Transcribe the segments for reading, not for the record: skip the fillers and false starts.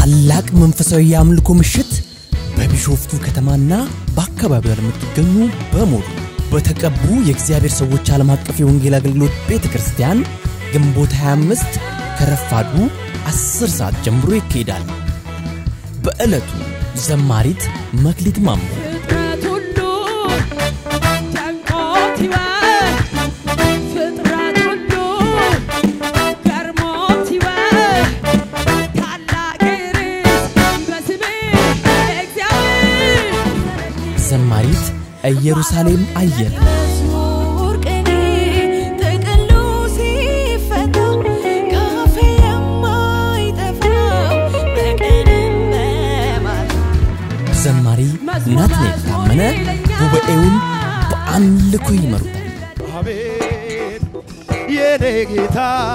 ታላቅ መንፈሳዊ ያምልኮ ምሽት በቢሾፍቱ ከተማና በአካባቢው ለምትገኙ በሙሉ በተቀቡ የእግዚአብሔር ሰዎች ዓለም አቀፍ የወንጌል አገልግሎት ቤተክርስቲያን ግንቦት 25 ከረፋዱ 10 ሰዓት ጀምሮ ይካሄዳል። በዕለቱ ዘማሪት መክሊት ማሞ ዘማሪት ኢየሩሳሌም አየለ ዘማሪ ናትኔል ታመነ ጉባኤውን በአምልኮ ይመሩታል። አቤት የኔ ጌታ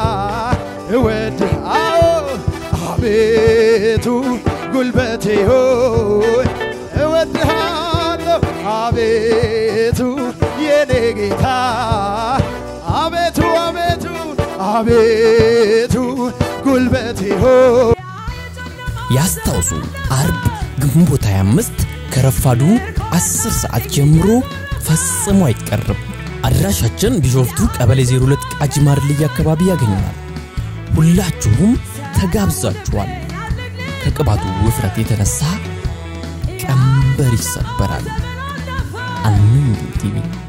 እወድሃለሁ አቤቱ ጉልበቴ ሆይ እወድሃለሁ አቤቱ የኔ ጌታ አቤቱ አቤቱ አቤቱ ጉልበቴ ሆይ ያስታውሱ አርብ ግንቦት 25 ከረፋዱ 10 ሰዓት ጀምሮ ፈጽሞ አይቀርም። አድራሻችን ቢሾፍቱ ቀበሌ 02 ቃጂማር ልያ አካባቢ ያገኙናል። ሁላችሁም ተጋብዛችኋል። ከቅባቱ ውፍረት የተነሳ ቀንበር ይሰበራል። አሜን ቲቪ